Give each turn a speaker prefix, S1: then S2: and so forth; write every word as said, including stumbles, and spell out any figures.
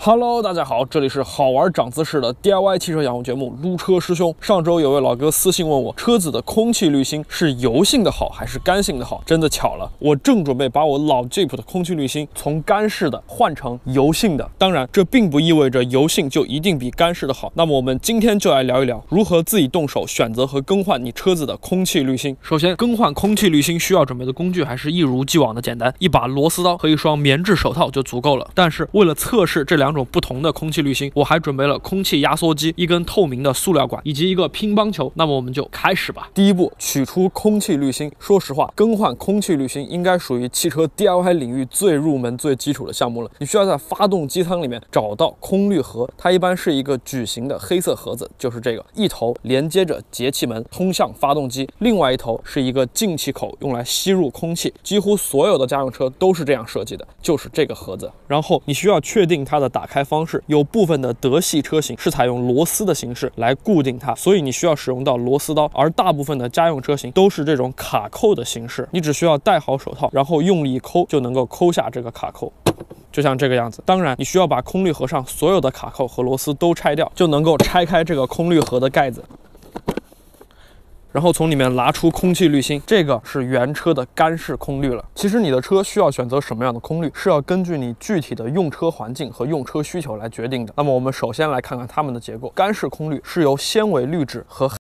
S1: Hello， 大家好，这里是好玩长姿势的 D I Y 汽车养护节目撸车师兄。上周有位老哥私信问我，车子的空气滤芯是油性的好还是干性的好？真的巧了，我正准备把我老 Jeep 的空气滤芯从干式的换成油性的。当然，这并不意味着油性就一定比干式的好。那么我们今天就来聊一聊如何自己动手选择和更换你车子的空气滤芯。首先，更换空气滤芯需要准备的工具还是一如既往的简单，一把螺丝刀和一双棉质手套就足够了。但是为了测试这两种不同的空气滤芯，我还准备了空气压缩机、一根透明的塑料管以及一个乒乓球。那么我们就开始吧。第一步，取出空气滤芯。说实话，更换空气滤芯应该属于汽车 D I Y 领域最入门、最基础的项目了。你需要在发动机舱里面找到空滤盒，它一般是一个矩形的黑色盒子，就是这个，一头连接着节气门通向发动机，另外一头是一个进气口，用来吸入空气。几乎所有的家用车都是这样设计的，就是这个盒子。然后你需要确定它的打开方式，有部分的德系车型是采用螺丝的形式来固定它，所以你需要使用到螺丝刀，而大部分的家用车型都是这种卡扣的形式，你只需要戴好手套，然后用力抠就能够抠下这个卡扣，就像这个样子。当然，你需要把空滤盒上所有的卡扣和螺丝都拆掉，就能够拆开这个空滤盒的盖子，然后从里面拿出空气滤芯，这个是原车的干式空滤了。其实你的车需要选择什么样的空滤，是要根据你具体的用车环境和用车需求来决定的。那么我们首先来看看它们的结构。干式空滤是由纤维滤纸和